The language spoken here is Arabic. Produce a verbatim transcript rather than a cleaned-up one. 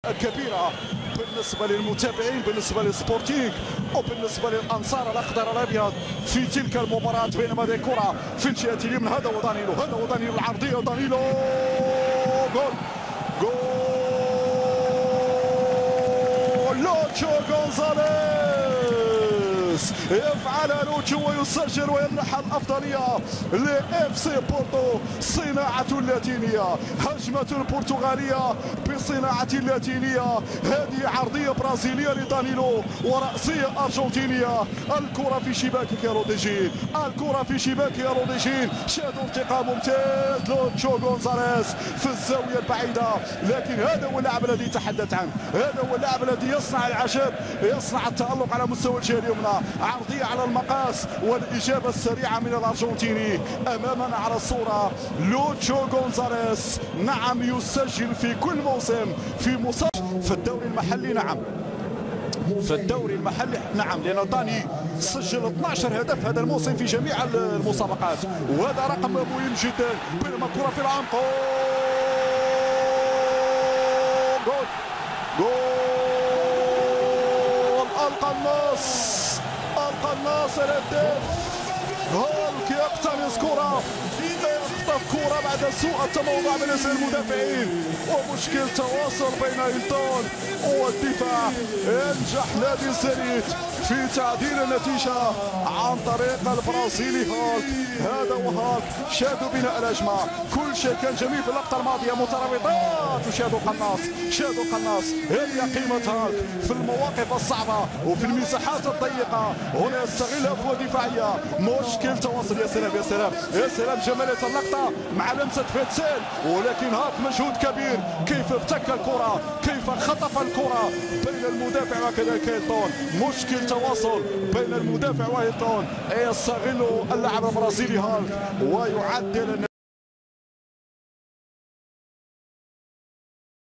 كبيرة بالنسبة للمتابعين، بالنسبة للسبورتينغ وبالنسبة للأنصار الأخضر الأبيض في تلك المباراة. بينما هذه كرة في الجهة اليمنى، هذا هو دانيلو، هذا هو دانيلو العرضية، دانيلو جول جول لوتشو غونزاليز يفعل لوتشو ويسجل ويمنح الأفضلية لإف سي بورتو. صناعة اللاتينية، هجمة البرتغالية بصناعة اللاتينية. هذه عرضية برازيلية لدانيلو ورأسية أرجنتينية. الكرة في شباك يا روديجين، الكرة في شباك يا روديجين. شادوا ارتقاء ممتاز لوتشو غونزاليز في الزاوية البعيدة، لكن هذا هو اللاعب الذي تحدث عنه، هذا هو اللاعب الذي يصنع العجب، يصنع التألق على مستوى الجهة اليمنى. عرضية على المقاس والإجابة السريعة من الأرجنتيني. أمامنا على الصورة لوتشو غونزاليز، نعم يسجل في كل موسم في مصاب في الدوري المحلي، نعم في الدوري المحلي نعم، لأن داني سجل اثناش هدف هذا الموسم في جميع المسابقات، وهذا رقم مهم جدا. بينما كرة في العمق، جول جول القناص، القناص الهداف هولك يقتنص كرة، يخطف كرة بعد سوء التموضع من المدافعين ومشكل تواصل بين هيلتون والدفاع. ينجح نادي الزينيت في تعديل النتيجة عن طريق البرازيلي هولك. هذا هو هولك، شادوا بناء الهجمة، كل شيء كان جميل في اللقطة الماضية، مترابطات وشادوا قناص، شادوا قناص. هذه قيمة هولك في المواقف الصعبة وفي المساحات الضيقة، هنا يستغل أقوى دفاعية، مشكل تواصل. يا سلام يا سلام يا سلام، جمالية اللقطة مع لمسة فيتسيل، ولكن هاك مجهود كبير، كيف ابتك الكرة، كيف خطف الكرة بين المدافع وكذلك هيلتون. مشكل تواصل بين المدافع وهيلتون، يستغل اللاعب البرازيلي هالك ويعدل